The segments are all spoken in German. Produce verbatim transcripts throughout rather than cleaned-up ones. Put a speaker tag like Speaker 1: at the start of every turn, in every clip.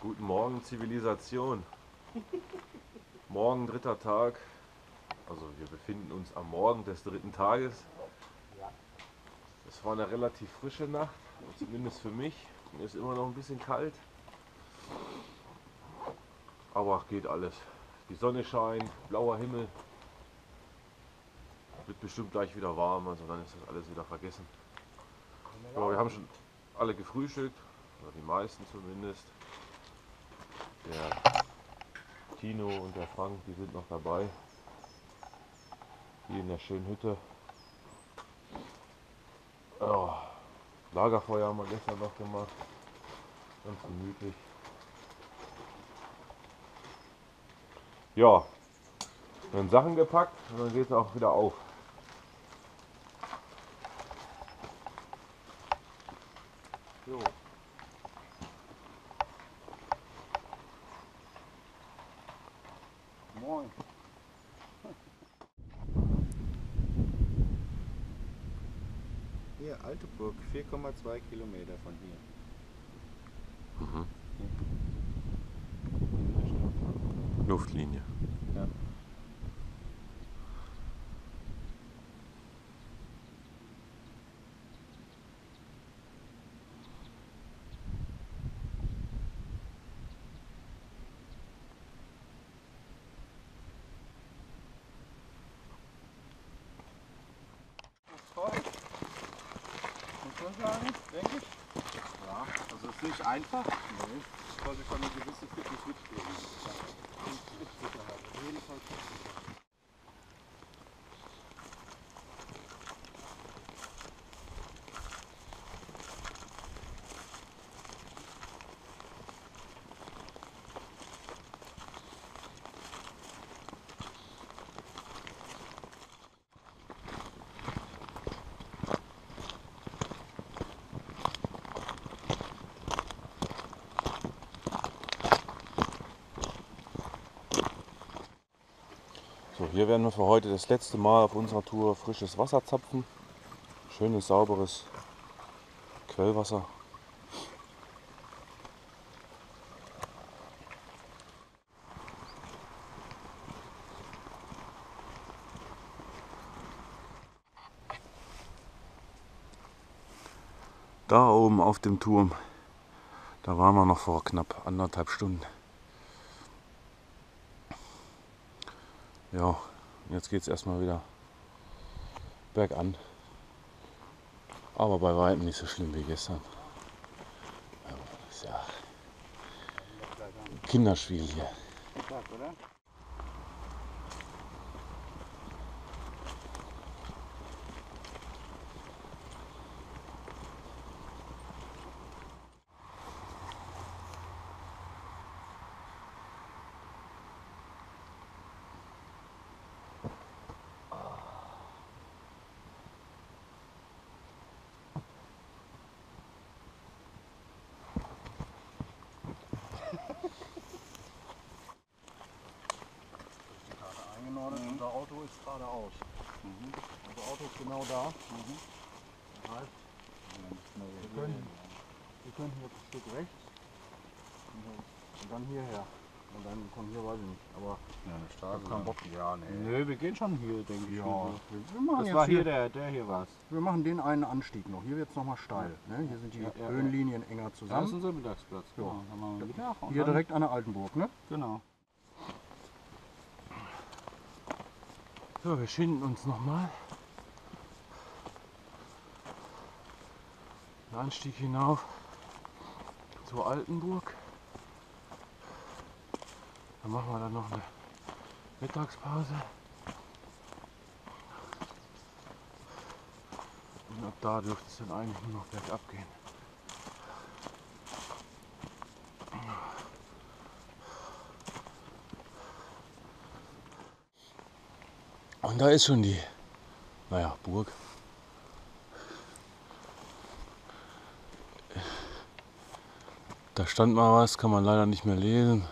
Speaker 1: Guten Morgen, Zivilisation. Morgen, dritter Tag. Also wir befinden uns am Morgen des dritten Tages. Es war eine relativ frische Nacht, zumindest für mich. Mir ist immer noch ein bisschen kalt. Aber geht alles. Die Sonne scheint, blauer Himmel. Wird bestimmt gleich wieder warm, also dann ist das alles wieder vergessen. Ja, wir haben schon alle gefrühstückt, oder die meisten zumindest. Der Tino und der Frank, die sind noch dabei. Hier in der schönen Hütte. Ja, Lagerfeuer haben wir gestern noch gemacht. Ganz gemütlich. Ja, dann Sachen gepackt und dann geht es auch wieder auf. So.
Speaker 2: Moin. Hier, Alteburg, vier Komma zwei Kilometer von hier.
Speaker 1: Mhm. Luftlinie.
Speaker 2: Ja. Toll. Muss man sagen, denke ich. Ja, also es ist nicht einfach. Nee. Es sollte schon eine gewisse Fitness mitbringen. Ja. Und Sicherheit. Auf jeden Fall.
Speaker 1: So, hier werden wir für heute das letzte Mal auf unserer Tour frisches Wasser zapfen. Schönes, sauberes Quellwasser. Da oben auf dem Turm, da waren wir noch vor knapp anderthalb Stunden. Ja, jetzt geht es erstmal wieder bergan. Aber bei weitem nicht so schlimm wie gestern. Ja, das ist ja ein Kinderspiel hier.
Speaker 2: Oder?
Speaker 3: Mhm. Unser Auto ist geradeaus. Mhm. Unser Auto ist genau da. Mhm. Das heißt, wir können, wir können hier ein Stück rechts und dann hierher. Und dann von hier weiß ich nicht. Aber
Speaker 2: Ja, eine
Speaker 3: ich
Speaker 2: Straße.
Speaker 3: hab keinen Bock.
Speaker 2: Ja, nee.
Speaker 3: Nö, wir gehen schon hier, denke ich.
Speaker 2: Ja.
Speaker 3: Wir, wir machen
Speaker 2: Das
Speaker 3: jetzt
Speaker 2: war
Speaker 3: hier,
Speaker 2: hier der, der hier war's.
Speaker 3: wir machen den einen Anstieg noch. Hier wird es nochmal steil. Ne? Hier sind die
Speaker 2: Ja, ja,
Speaker 3: Höhenlinien enger
Speaker 2: Das ist
Speaker 3: zusammen.
Speaker 2: unser Mittagsplatz.
Speaker 3: Ja.
Speaker 2: Genau. Dann machen wir Mittag und
Speaker 3: Hier
Speaker 2: dann,
Speaker 3: direkt an der Altenburg, ne?
Speaker 2: Genau.
Speaker 1: So, wir schinden uns nochmal. Den Anstieg hinauf zur Altenburg. Dann machen wir dann noch eine Mittagspause. Und ab da dürfte es dann eigentlich nur noch bergab gehen. Und da ist schon die, naja, Burg. Da stand mal was, kann man leider nicht mehr lesen.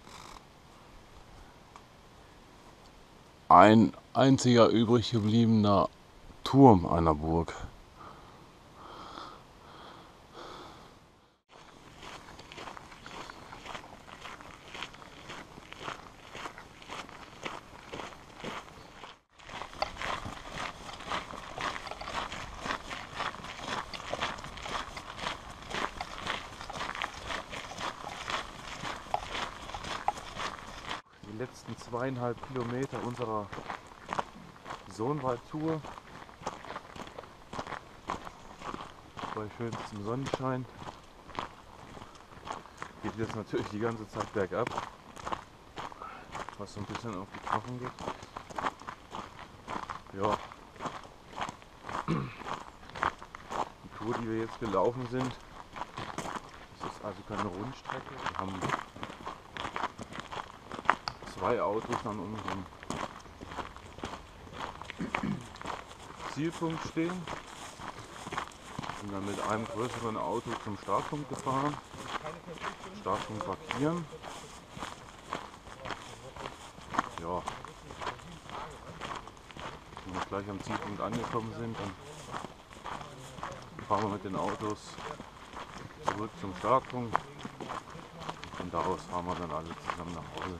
Speaker 1: Ein einziger übrig gebliebener Turm einer Burg. die letzten zweieinhalb Kilometer unserer Sohnwald-Tour bei schönstem Sonnenschein. Geht jetzt natürlich die ganze Zeit bergab, was so ein bisschen auf die Knochen geht. Ja. Die Tour, die wir jetzt gelaufen sind, das ist also keine Rundstrecke. Wir haben zwei Autos an unserem Zielpunkt stehen. Sind dann mit einem größeren Auto zum Startpunkt gefahren. Startpunkt markieren. Ja. Wenn wir gleich am Zielpunkt angekommen sind, dann fahren wir mit den Autos zurück zum Startpunkt. Und von da aus fahren wir dann alle zusammen nach Hause.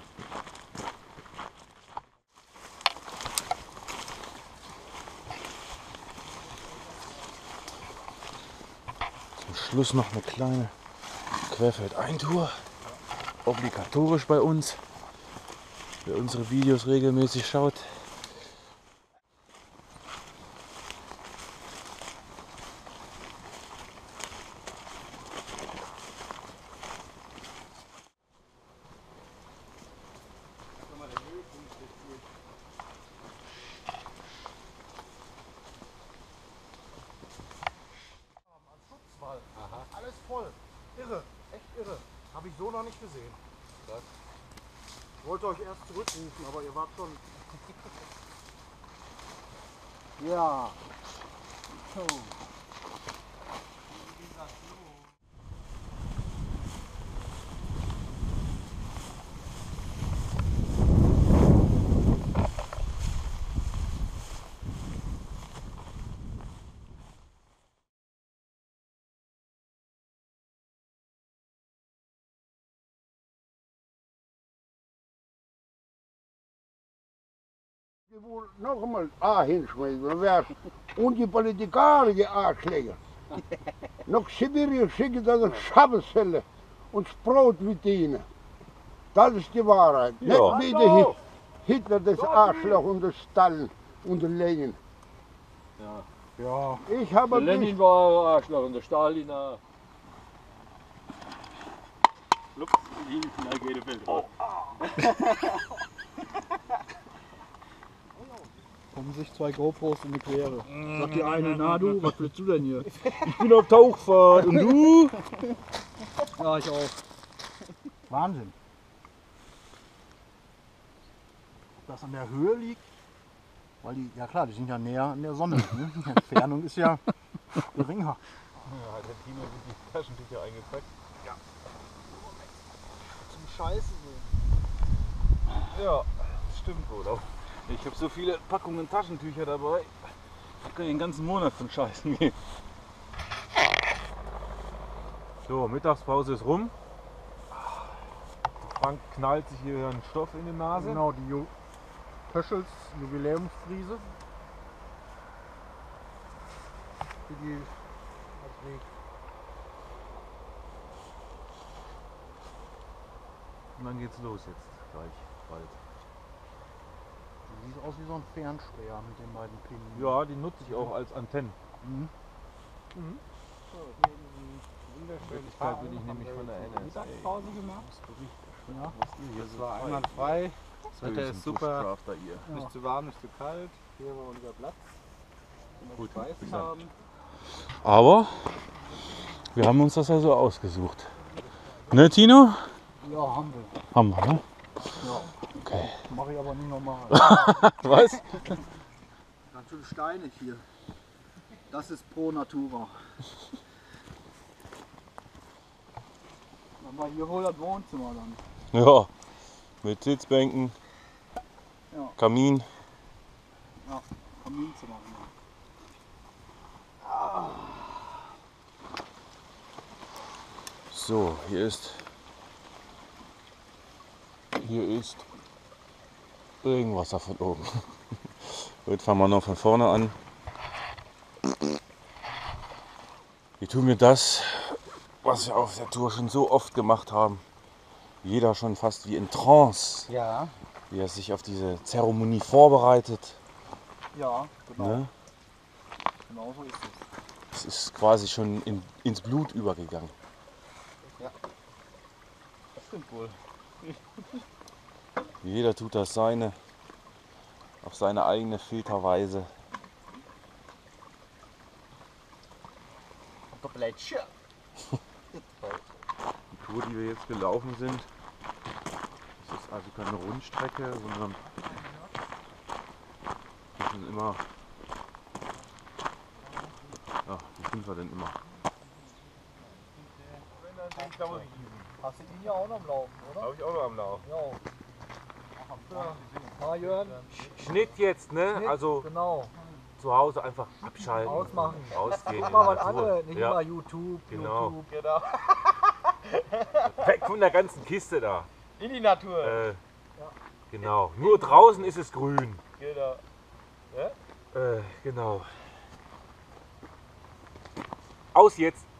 Speaker 1: Zum Schluss noch eine kleine Querfeldeintour. Obligatorisch bei uns. Wer unsere Videos regelmäßig schaut.
Speaker 3: Alles voll. Irre. Echt irre. Habe ich so noch nicht gesehen.
Speaker 2: Was?
Speaker 3: Ich wollte euch erst zurückrufen, aber ihr wart schon. Ja. So.
Speaker 4: Wo noch einmal A hinschmeißen werden. Und die Politiker, Arschläger. Nach Sibirien schicken das Schabeszelle und Sprot mit ihnen. Das ist die Wahrheit.
Speaker 1: Ja.
Speaker 4: Nicht wie der Hitler, das Arschloch und das Stalin und der Lenin.
Speaker 2: Ja.
Speaker 3: Ja.
Speaker 4: Ich habe
Speaker 2: Der Lenin war ein Arschloch und der Stalin auch. Lups, da geht der Feld raus.
Speaker 3: Kommen sich zwei GoPros in die Quere. Sagt die eine, na du, was willst du denn hier?
Speaker 2: Ich bin auf Tauchfahrt und du?
Speaker 3: Ja, ich auch. Wahnsinn. Ob das an der Höhe liegt? Weil die, ja klar, die sind ja näher an der Sonne. Ne? Die Entfernung ist ja geringer.
Speaker 1: Ja, der Tino hat die Taschentücher eingepackt.
Speaker 3: Zum Scheißen.
Speaker 1: Ja, das stimmt wohl auch. Ich habe so viele Packungen Taschentücher dabei. Ich kann den ganzen Monat von Scheißen gehen. So, Mittagspause ist rum. Frank knallt sich hier einen Stoff in die Nase.
Speaker 3: Genau, die Ju Pöschels Jubiläumsfriese. Für die als Weg.
Speaker 1: Und dann geht's los jetzt gleich bald.
Speaker 3: Die sieht aus wie so ein Fernspeer mit den beiden Pinnen.
Speaker 1: Ja, die nutze ich auch als Antennen.
Speaker 3: Mhm.
Speaker 1: Mhm.
Speaker 2: So,
Speaker 1: Wirklichkeit bin ich nämlich von der N S A.
Speaker 2: Mittagspause gemacht.
Speaker 3: Ja.
Speaker 2: Das war einwandfrei. Das Wetter ist super.
Speaker 1: Ihr.
Speaker 2: Nicht zu warm, nicht zu kalt. Hier war unser Platz.
Speaker 1: Gut,
Speaker 2: Weiß
Speaker 1: bis dann.
Speaker 2: haben.
Speaker 1: Aber wir haben uns das ja so ausgesucht. Ne, Tino?
Speaker 3: Ja, haben wir.
Speaker 1: Haben wir, ne?
Speaker 3: Ja.
Speaker 1: Okay.
Speaker 3: Mache ich aber nicht normal.
Speaker 1: Was?
Speaker 3: Ganz schön steinig hier. Das ist Pro Natura. Dann war hier wohl das Wohnzimmer dann.
Speaker 1: Ja, mit Sitzbänken,
Speaker 3: Ja.
Speaker 1: Kamin.
Speaker 3: Ja, Kaminzimmer.
Speaker 1: So, hier ist hier ist Regenwasser von oben. Jetzt fangen wir noch von vorne an. Hier tun wir das, was wir auf der Tour schon so oft gemacht haben. Jeder schon fast wie in Trance.
Speaker 3: Ja.
Speaker 1: wie er sich auf diese Zeremonie vorbereitet.
Speaker 3: Ja, genau.
Speaker 1: Ne?
Speaker 3: Genau so ist es.
Speaker 1: Es ist quasi schon in, ins Blut übergegangen.
Speaker 2: Das stimmt wohl.
Speaker 1: Jeder tut das seine, auf seine eigene Filterweise.
Speaker 2: Doppeletscher.
Speaker 1: Die Tour, die wir jetzt gelaufen sind, das ist also keine Rundstrecke, sondern das sind immer, ja, wie sind wir denn immer?
Speaker 3: Hast du ihn ja auch noch am Laufen, oder?
Speaker 2: Habe ich auch noch am Lauf.
Speaker 3: Ja. Ah, Jörn,
Speaker 5: Schnitt jetzt, ne?
Speaker 3: Schnitt,
Speaker 5: Also
Speaker 3: genau.
Speaker 5: zu Hause einfach abschalten.
Speaker 3: Ausmachen.
Speaker 5: Rausgehen.
Speaker 3: Guck mal was
Speaker 5: Natur.
Speaker 3: anderes, nicht
Speaker 5: Ja,
Speaker 3: immer YouTube,
Speaker 5: genau.
Speaker 3: YouTube.
Speaker 2: Genau.
Speaker 5: weg von der ganzen Kiste da.
Speaker 2: In die Natur.
Speaker 5: Äh, genau. Nur draußen ist es grün.
Speaker 2: Genau.
Speaker 5: Äh, genau. Aus jetzt.